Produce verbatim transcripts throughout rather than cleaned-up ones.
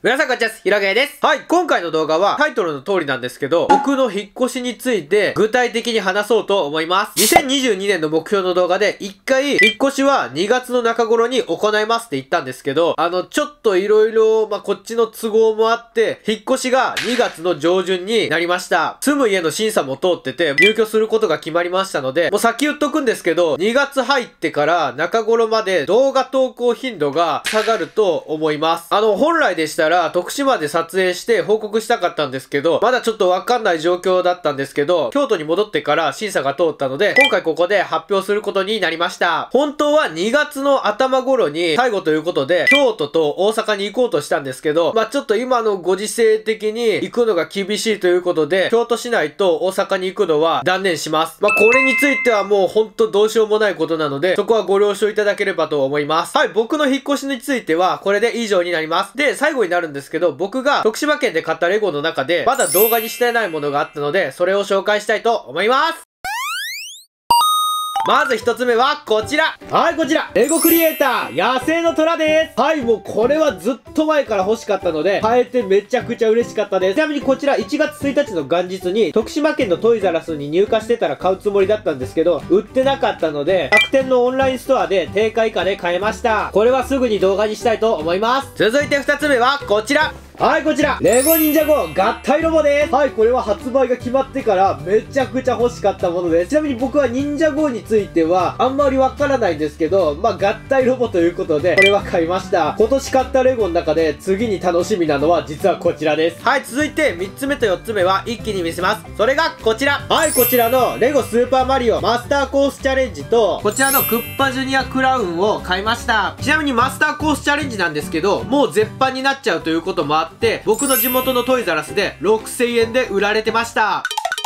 皆さんこんにちは、ひろげです。はい、今回の動画はタイトルの通りなんですけど、僕の引っ越しについて具体的に話そうと思います。にせんにじゅうにねんの目標の動画でいっかい引っ越しはにがつの中頃に行いますって言ったんですけど、あの、ちょっと色々、まあ、こっちの都合もあって、引っ越しがにがつの上旬になりました。住む家の審査も通ってて、入居することが決まりましたので、もう先言っとくんですけど、にがつ入ってから中頃まで動画投稿頻度が下がると思います。あの、本来でしたら、徳島で撮影して報告したかったんですけど、まだちょっとわかんない状況だったんですけど、京都に戻ってから審査が通ったので、今回ここで発表することになりました。本当はにがつの頭頃に最後ということで、京都と大阪に行こうとしたんですけど、まあちょっと今のご時世的に行くのが厳しいということで、京都市内と大阪に行くのは断念します。まあこれについてはもうほんとどうしようもないことなので、そこはご了承いただければと思います。はい、僕の引っ越しについてはこれで以上になります。で、最後になるんですけど、僕が徳島県で買ったレゴの中で、まだ動画にしてないものがあったので、それを紹介したいと思います。まず一つ目はこちら。はい、こちら。レゴクリエイター、野生の虎です。はい、もうこれはずっと前から欲しかったので、買えてめちゃくちゃ嬉しかったです。ちなみにこちらいちがつついたちの元日に、徳島県のトイザラスに入荷してたら買うつもりだったんですけど、売ってなかったので、楽天のオンラインストアで定価以下で買えました。これはすぐに動画にしたいと思います。続いて二つ目はこちら。はい、こちら、レゴ忍者ゴー合体ロボです。はい、これは発売が決まってからめちゃくちゃ欲しかったものです。ちなみに僕は忍者ゴーについてはあんまりわからないんですけど、まあ、合体ロボということで、これは買いました。今年買ったレゴの中で次に楽しみなのは実はこちらです。はい、続いてみっつめとよっつめは一気に見せます。それがこちら。はい、こちらのレゴスーパーマリオマスターコースチャレンジと、こちらのクッパジュニアクラウンを買いました。ちなみにマスターコースチャレンジなんですけど、もう絶版になっちゃうということもあって、僕の地元のトイザラスでろくせんえんで売られてました。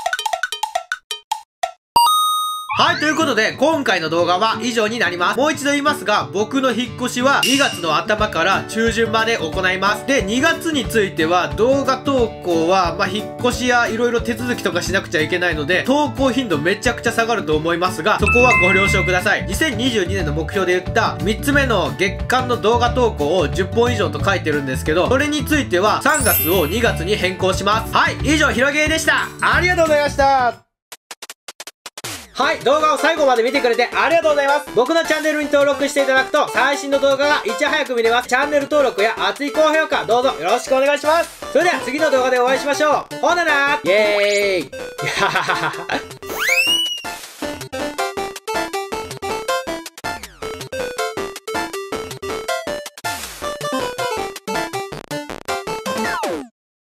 はい、ということで、今回の動画は以上になります。もう一度言いますが、僕の引っ越しはにがつの頭から中旬まで行います。で、にがつについては動画投稿は、まあ、引っ越しや色々手続きとかしなくちゃいけないので、投稿頻度めちゃくちゃ下がると思いますが、そこはご了承ください。にせんにじゅうにねんの目標で言ったみっつめの月間の動画投稿をじゅっぽん以上と書いてるんですけど、それについてはさんがつをにがつに変更します。はい、以上、ひろげーでした。ありがとうございました。はい、動画を最後まで見てくれてありがとうございます。僕のチャンネルに登録していただくと最新の動画がいち早く見れます。チャンネル登録や熱い高評価どうぞよろしくお願いします。それでは次の動画でお会いしましょう。ほななーイエーイ